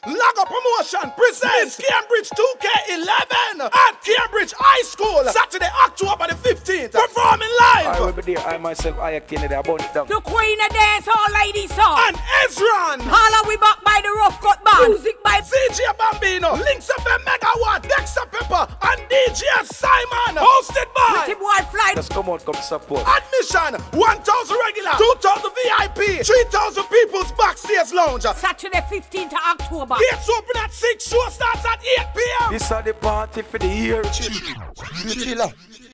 Lago Promotion presents Cambridge 2K11 at Cambridge High School, Saturday, October the 15th. Performing live. I will be there. I myself, i-octane, I burn it down. The Queen of Dance, all ladies song. And hezron. Holla, we back by the rough cut band. Music by CJ Bambino, Links of a Megawatt, Dexta Peppa, and DJ Simon. Hosted by Pretty Boy Fly. Just come out, come support. Admission 1,000 regular, 2,000 VIP, 3,000 people's backstage lounge. Saturday 15th of October. Gates open at 6, show starts at 8 p.m. This is the party for the year. Chilla.